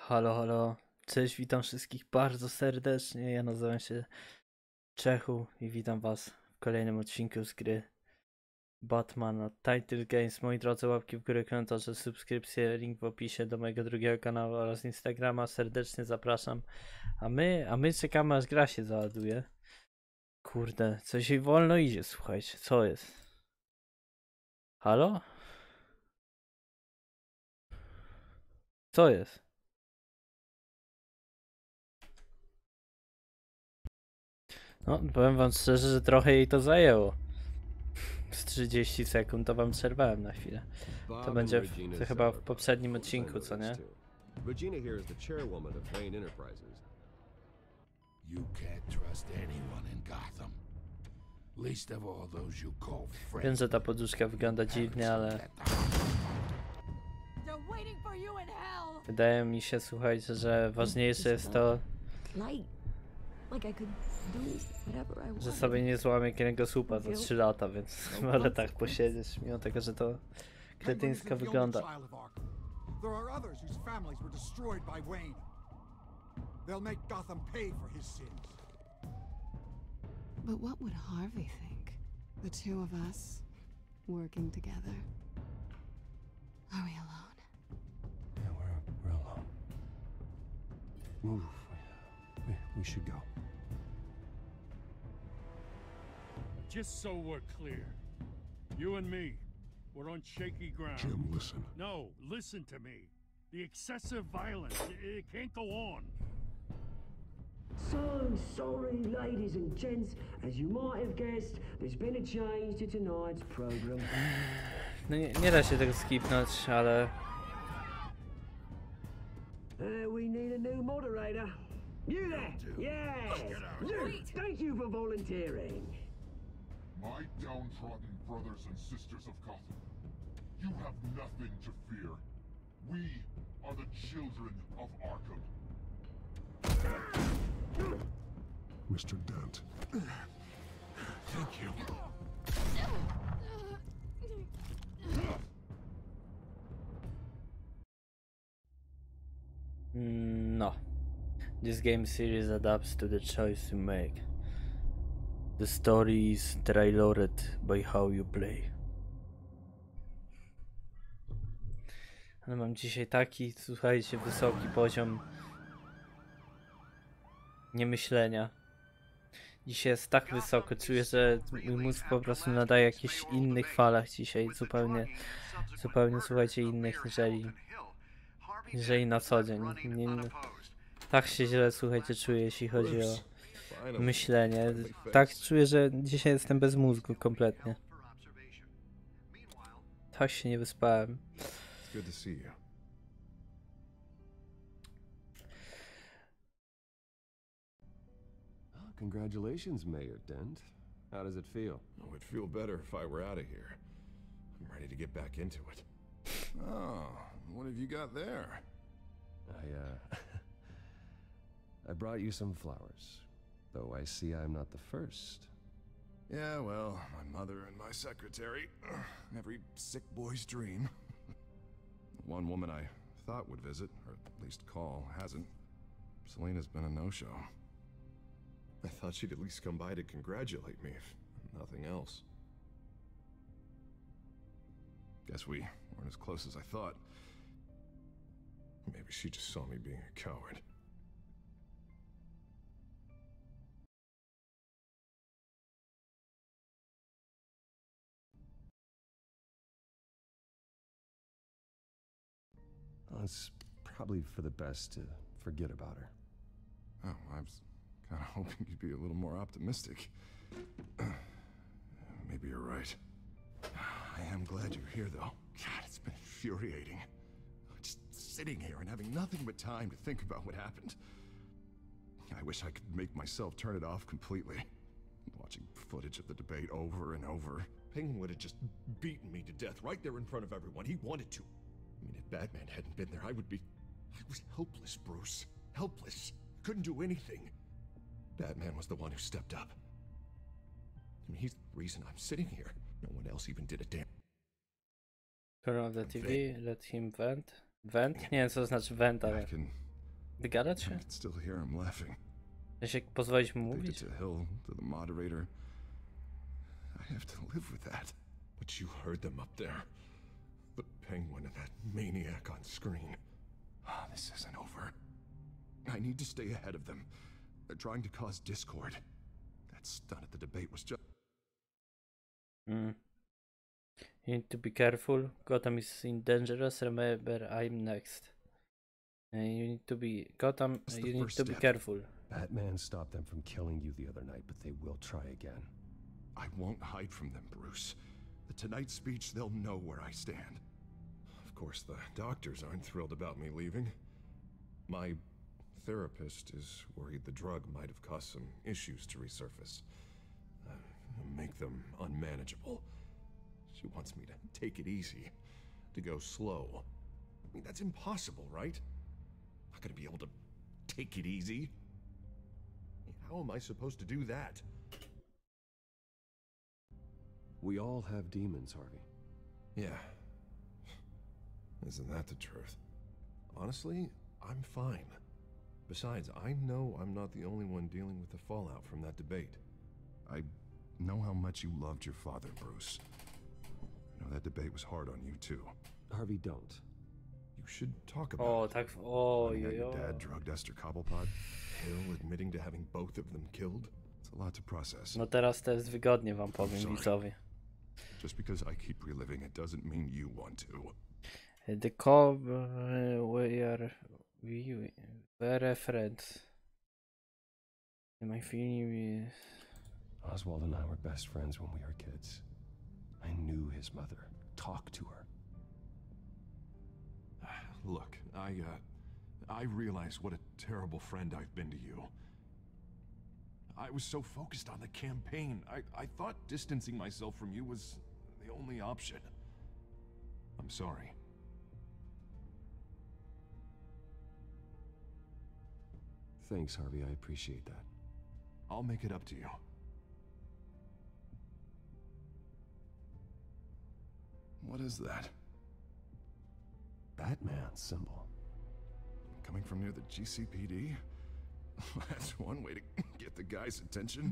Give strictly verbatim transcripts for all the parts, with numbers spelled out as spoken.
Halo, halo. Cześć, witam wszystkich bardzo serdecznie. Ja nazywam się Czechu i witam was w kolejnym odcinku z gry Batman Title Games. Moi drodzy, łapki w górę, komentarze, subskrypcje, link w opisie do mojego drugiego kanału oraz Instagrama. Serdecznie zapraszam. A my, a my czekamy, aż gra się załaduje. Kurde, coś jej wolno idzie, słuchajcie, co jest? Halo? Co jest? No, powiem wam szczerze, że trochę jej to zajęło. Z trzydzieści sekund to wam przerwałem na chwilę. To będzie w, to chyba w poprzednim odcinku, co nie? Regina here is the chairwoman of Wayne Enterprises. You can't trust anyone in Gotham. Least of all those you call friends. Wiem, że ta poduszka wygląda dziwnie, ale wydaje mi się, słuchajcie, że ważniejsze jest to, że sobie nie złamię kręgosłupa za trzy lata, więc wolę tak posiedzieć, mimo tego, że to kretyńsko wygląda. There are others whose families were destroyed by Wayne. They'll make Gotham pay for his sins. But what would Harvey think? The two of us working together. Are we alone? Yeah, we're, we're alone. Move. We, we should go. Just so we're clear, you and me, we're on shaky ground. Jim, listen. No, listen to me. The excessive violence, it, it can't go on. So sorry, ladies and gents. As you might have guessed, there's been a change to tonight's program. No nie, nie da się tego skipnąć, ale Uh, we need a new moderator. You there? Yes! You! Thank you for volunteering. My downtrodden brothers and sisters of Gotham, you have nothing to fear. We are the children of Arkham. Mister Dent. Thank you. no. This game series adapts to the choice you make. The story is tailored by how you play. Ale mam dzisiaj taki, słuchajcie, wysoki poziom niemyślenia. Dzisiaj jest tak wysoko, czuję, że mój mózg po prostu nadaje jakichś innych falach dzisiaj, zupełnie, zupełnie, słuchajcie, innych, niżeli, niżeli na co dzień. Nie, nie, tak się źle, słuchajcie, czuję, jeśli chodzi o myślenie. Tak czuję, że dzisiaj jestem bez mózgu kompletnie. Tak się nie wyspałem. Good to see you. Oh, congratulations, Mayor Dent. How does it feel? Oh, it'd feel better if I were out of here. I'm ready to get back into it. Oh, what have you got there? I, uh... I brought you some flowers. Though I see I'm not the first. Yeah, well, my mother and my secretary. Every sick boy's dream. One woman I thought would visit, or at least call, hasn't. Selena's been a no-show. I thought she'd at least come by to congratulate me, if nothing else. Guess we weren't as close as I thought. Maybe she just saw me being a coward. Well, it's probably for the best to forget about her. Oh, I was kind of hoping you'd be a little more optimistic. Maybe you're right. I am glad you're here, though. God, it's been infuriating. Just sitting here and having nothing but time to think about what happened. I wish I could make myself turn it off completely. Watching footage of the debate over and over. Penguin would have just beaten me to death right there in front of everyone. He wanted to. I mean, if Batman hadn't been there, I would be... I was helpless, Bruce. Helpless. Couldn't do anything. Batman was the one who stepped up. I mean, he's the reason I'm sitting here. No one else even did a damn... Turn off the T V, let him vent. Vent? Nie wiem, co to znaczy vent, ale... I can Wygadać I się? can still hear him laughing. Ja się pozwolić mu They did mówić? to Hill, to the moderator. I have to live with that. But you heard them up there. The Penguin and that maniac on screen. Ah, this isn't over. I need to stay ahead of them. They're trying to cause discord. That stunt at the debate was just... Mm. You need to be careful. Gotham is in dangerous. Remember, I'm next. Uh, you need to be Gotham. That's Uh, the you need first to be step. careful. Batman stopped them from killing you the other night, but they will try again. I won't hide from them, Bruce. The Tonight speech, they'll know where I stand. Of course, the doctors aren't thrilled about me leaving. My therapist is worried the drug might have caused some issues to resurface. Uh, make them unmanageable. She wants me to take it easy, to go slow. I mean, that's impossible, right? I'm not gonna be able to take it easy. How am I supposed to do that? We all have demons, Harvey. Yeah. Isn't that the truth? Honestly, I'm fine. Besides, I know I'm not the only one dealing with the fallout from that debate. I know how much you loved your father, Bruce. I know that debate was hard on you, too. Harvey, don't. You should talk about O, it. tak. O, Finding out jo, your jo. dad drugged Esther Cobblepot. Hill admitting to having both of them killed. It's a lot to process. No teraz to jest wygodnie, wam powiem, Sorry. widzowie. Just because I keep reliving it doesn't mean you want to. The Cobb, uh, we are we were friends. My feeling is... Oswald and I were best friends when we were kids. I knew his mother. Talk to her. Look, I, uh, I realize what a terrible friend I've been to you. I was so focused on the campaign, I, I thought distancing myself from you was the only option. I'm sorry. Thanks, Harvey. I appreciate that. I'll make it up to you. What is that? Batman symbol. Coming from near the G C P D? That's one way to get the guy's attention.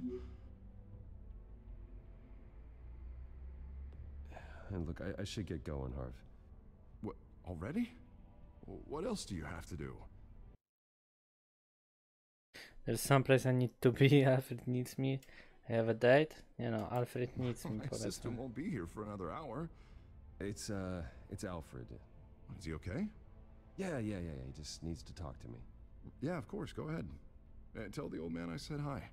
And look, I, I should get going, Harv. What, already? What else do you have to do? There's some place I need to be. Alfred needs me. I have a date. You know, Alfred needs me. My sister Powiedzmy. won't be here for another hour. It's, uh, it's Alfred. Is he okay? Yeah, yeah, yeah, yeah. He just needs to talk to me. Yeah, of course. Go ahead. Uh, tell the old man I said hi.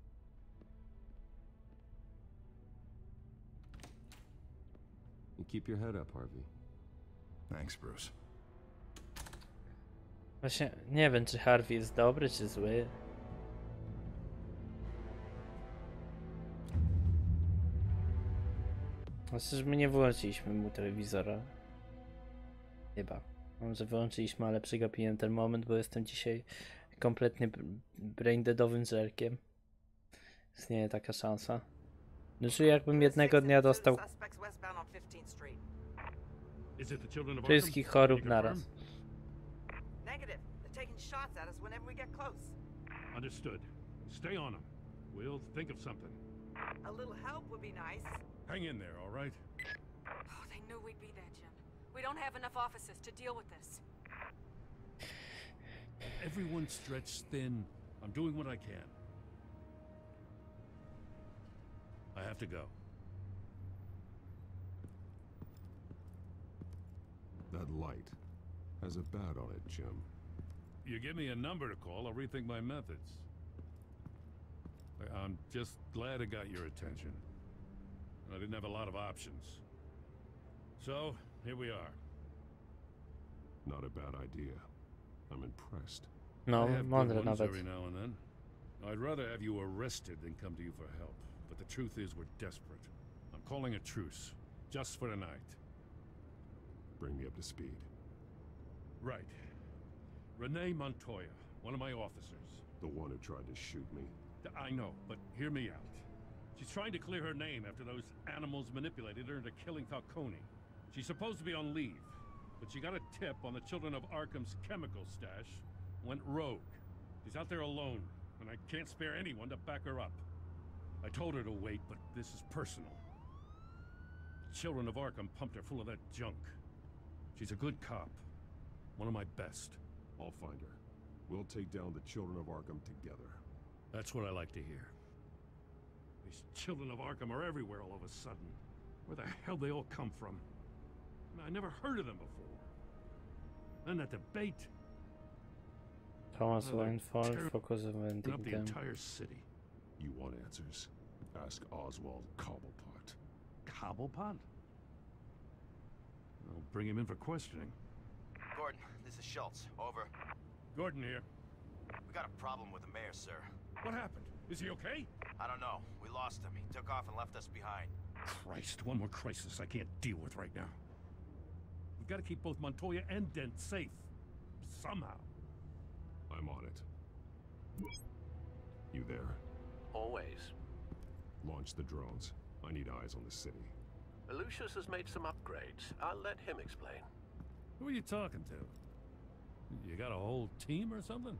You keep your head up, Harvey. Thanks, Bruce. Właśnie nie wiem, czy Harvey jest dobry, czy zły. Znaczy, że my nie wyłączyliśmy mu telewizora. Chyba. Może wyłączyliśmy, ale przegapiłem ten moment, bo jestem dzisiaj kompletnie braindeadowym żelkiem. Istnieje taka szansa. No, czuję, jakbym jednego dnia dostał Is it the children of wszystkich Arkham? chorób You naraz. confirm? Negative. They're taking shots at us whenever we get close. Understood. Stay on them. We'll think of something. A little help would be nice. Hang in there, all right? Oh, they knew we'd be there, Jim. We don't have enough officers to deal with this. Everyone's stretched thin. I'm doing what I can. I have to go. That light has a bat on it, Jim. You give me a number to call, I'll rethink my methods. I- I'm just glad I got your attention. I didn't have a lot of options. So, here we are. Not a bad idea. I'm impressed. No, I have mądre good ones nawet. every now and then. I'd rather have you arrested than come to you for help. But the truth is we're desperate. I'm calling a truce. Just for tonight. Bring me up to speed. Right. Renee Montoya, one of my officers. The one who tried to shoot me. I know, but hear me out. She's trying to clear her name after those animals manipulated her into killing Falcone. She's supposed to be on leave, but she got a tip on the Children of Arkham's chemical stash, went rogue. She's out there alone, and I can't spare anyone to back her up. I told her to wait, but this is personal. Children of Arkham pumped her full of that junk. She's a good cop. One of my best. I'll find her. We'll take down the Children of Arkham together. That's what I like to hear. These Children of Arkham are everywhere all of a sudden. Where the hell they all come from? I never heard of them before. Then that debate. Thomas Oh, they're Wayne Fall, terrible. focus of Up ending the them. entire city. You want answers? Ask Oswald Cobblepot. Cobblepot? I'll bring him in for questioning. Gordon, this is Schultz. Over. Gordon here. We got a problem with the mayor, sir. What happened? Is he okay? I don't know. We lost him. He took off and left us behind. Christ, one more crisis I can't deal with right now. We've got to keep both Montoya and Dent safe. Somehow. I'm on it. You there? Always. Launch the drones. I need eyes on the city. Lucius has made some upgrades. I'll let him explain. Who are you talking to? You got a whole team or something?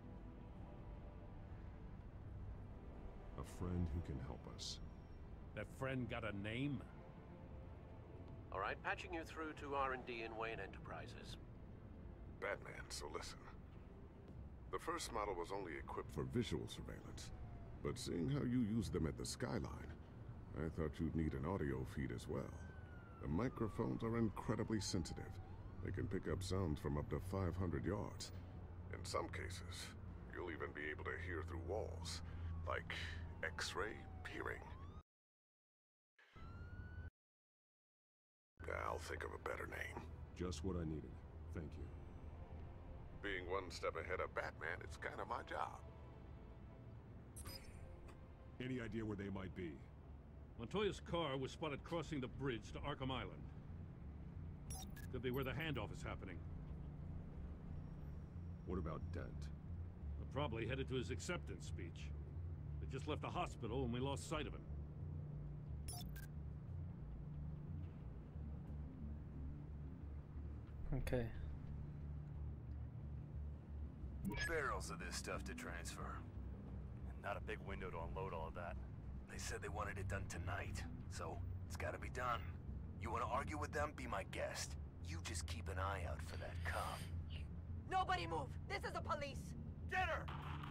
A friend who can help us. That friend got a name? All right, patching you through to R and D in Wayne Enterprises. Batman, so listen. The first model was only equipped for visual surveillance, but seeing how you use them at the Skyline, I thought you'd need an audio feed as well. The microphones are incredibly sensitive. They can pick up sounds from up to five hundred yards. In some cases, you'll even be able to hear through walls, like X-ray peering. I'll think of a better name. Just what I needed. Thank you. Being one step ahead of Batman, it's kind of my job. Any idea where they might be? Montoya's car was spotted crossing the bridge to Arkham Island. Could be where the handoff is happening. What about Dent? We're probably headed to his acceptance speech. They just left the hospital and we lost sight of him. Okay. Barrels of this stuff to transfer. And not a big window to unload all of that. They said they wanted it done tonight, so it's gotta be done. You wanna argue with them? Be my guest. You just keep an eye out for that cop. Nobody move! This is the police! Get her!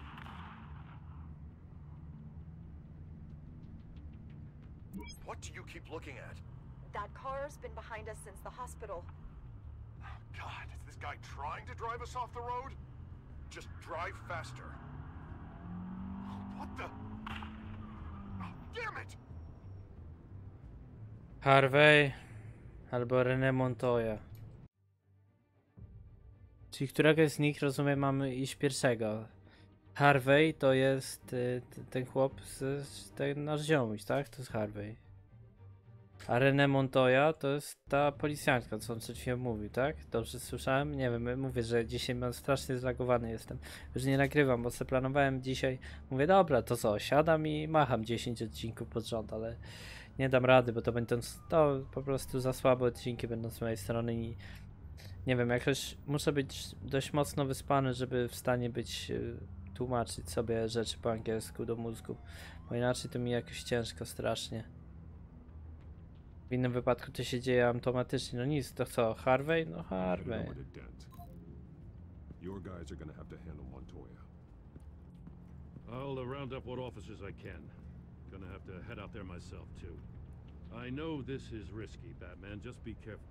What do you keep looking at? That car's been behind us since the hospital. God, is this guy trying to drive us off the road? Just drive faster. What the? Oh, damn it! Harvey albo René Montoya. Czyli któregoś z nich, rozumiem, mamy iść pierwszego. Harvey to jest y, ten chłop z, z ten nasz ziomuś, tak? To jest Harvey. A René Montoya to jest ta policjantka, co on przed chwilą mówił, tak? Dobrze słyszałem? Nie wiem, mówię, że dzisiaj mam strasznie zlagowany jestem. Już nie nagrywam, bo sobie planowałem dzisiaj. Mówię, dobra, to co, siadam i macham dziesięć odcinków pod rząd, ale nie dam rady, bo to będą to po prostu za słabe odcinki będą z mojej strony i nie wiem, jakoś muszę być dość mocno wyspany, żeby w stanie być, tłumaczyć sobie rzeczy po angielsku do mózgu, bo inaczej to mi jakoś ciężko strasznie. W innym wypadku to się dzieje automatycznie. No nic, to co? Harvey? No Harvey. Your guys are gonna have to handle Montoya. I'll uh, round up what officers I can. Gonna have to head out there myself, too. I know this is risky, Batman. Just be careful.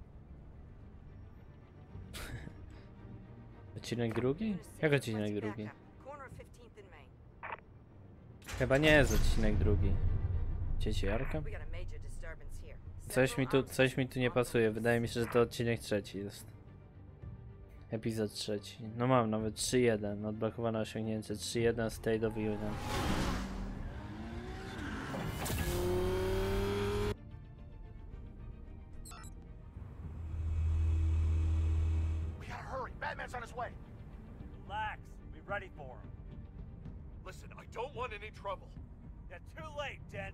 Odcinek drugi? Jak odcinek drugi? Chyba nie jest odcinek drugi. Dzieci Arkham? Coś mi tu, coś mi tu nie pasuje. Wydaje mi się, że to odcinek trzeci jest. Epizod trzeci. No mam nawet trzy jeden. Odblokowane osiągnięcie trzy jeden State of Union. We gotta hurry. Batman's on his way. Relax. Be ready for him. Listen, I don't want any trouble. You're too late, Dent.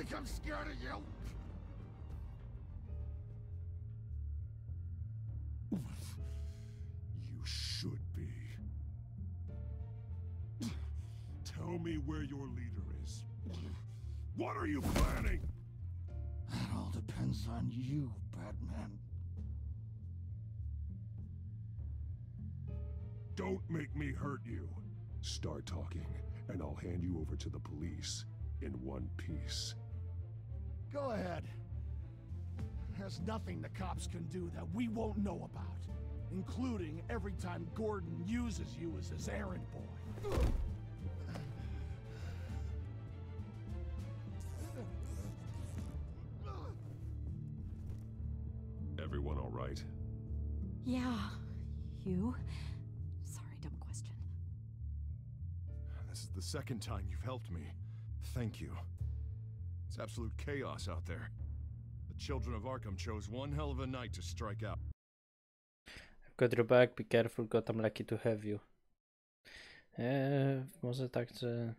think I'm scared of you? You should be. Tell me where your leader is. What are you planning? That all depends on you, Batman. Don't make me hurt you. Start talking, and I'll hand you over to the police in one piece. Go ahead. There's nothing the cops can do that we won't know about, including every time Gordon uses you as his errand boy. Everyone all right? Yeah. You? Sorry, dumb question. This is the second time you've helped me. Thank you. It's absolute chaos out there. The children of Arkham chose one hell of a night to strike out. I've got your back, be careful, got I'm lucky to have you. Eee, może tak, że...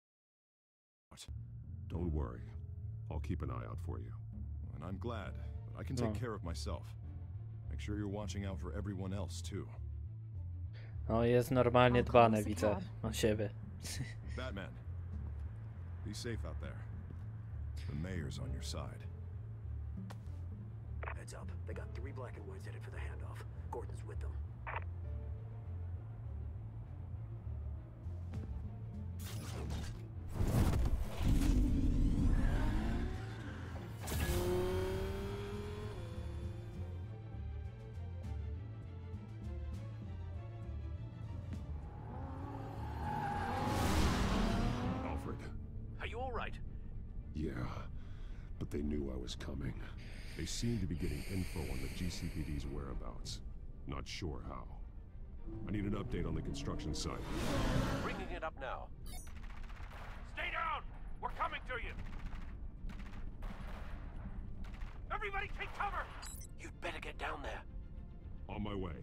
Don't worry. I'll keep an eye out for you. And I'm glad, but I can take No. care of myself. Make sure you're watching out for everyone else too. No, jest normalnie I'll call dbane, us a widzę, cab. o siebie. Batman, be safe out there. The mayor's on your side. Heads up. They got three black and whites headed for the handoff. Gordon's with them. Alfred. Are you all right? Yeah, but they knew I was coming. They seem to be getting info on the G C P D's whereabouts. Not sure how. I need an update on the construction site. Bringing it up now. Stay down! We're coming to you! Everybody take cover! You'd better get down there. On my way.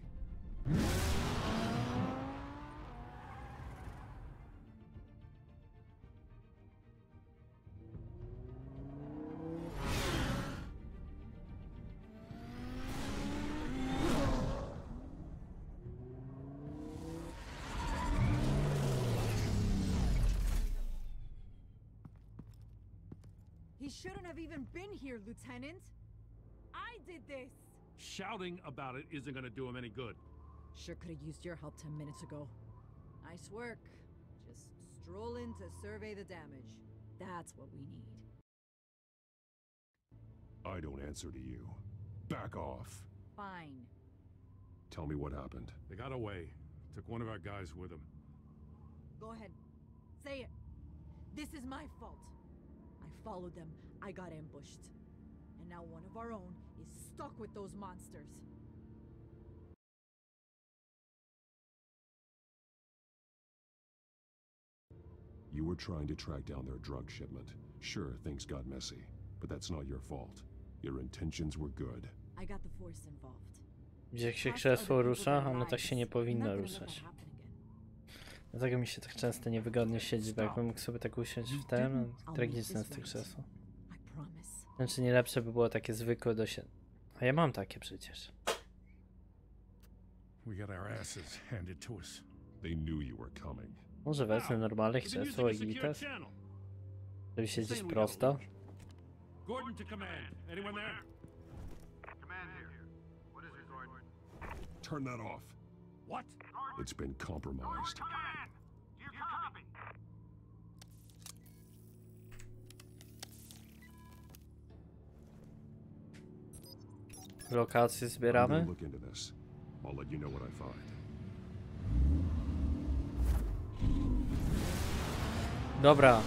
He shouldn't have even been here, Lieutenant. I did this. Shouting about it isn't gonna do him any good. Sure could have used your help ten minutes ago. Nice work. Just stroll in to survey the damage. That's what we need. I don't answer to you. Back off. Fine. Tell me what happened. They got away. Took one of our guys with them. Go ahead. Say it. This is my fault. I followed them. I got ambushed. And now one of our own is stuck with those monsters. You were trying to track down their drug shipment. Sure, things got messy, but that's not your fault. Your intentions were good. I got the force involved. Gdzie się krzesło rusza, ono tak się nie powinno ruszać. Dlatego mi się tak często niewygodnie siedzi, bo jakbym mógł sobie tak usiąść w ten, no, tragiczne jest to krzesło. Znaczy nie lepsze by było takie zwykłe do się... A ja mam takie przecież. We got our asses handed to us. They knew you were coming. Może wezmę normalne krzesło i gitas? Żeby siedzieć prosto? Gordon to command. Anyone there? Command here. What is his order? Turn that off. What? It's been compromised. Command! Do you copy? Lokacje I'm zbieramy? gonna look into this. I'll let you know what I find. Dobra.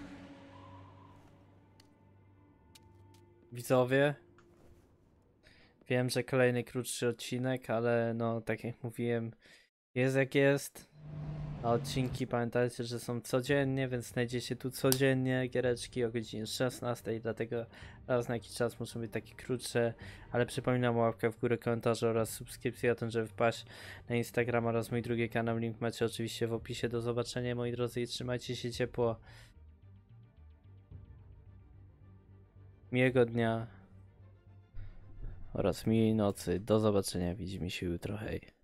Widzowie. Wiem, że kolejny krótszy odcinek, ale no tak jak mówiłem, jest jak jest. A odcinki pamiętajcie, że są codziennie, więc znajdziecie tu codziennie giereczki o godzinie szesnastej, dlatego raz na jakiś czas muszą być takie krótsze, ale przypominam o łapkach w górę, komentarze oraz subskrypcji, o tym, żeby wpaść na Instagram oraz mój drugi kanał, link macie oczywiście w opisie. Do zobaczenia moi drodzy i trzymajcie się ciepło. Miłego dnia oraz miłej nocy. Do zobaczenia. Widzimy się jutro. Hej.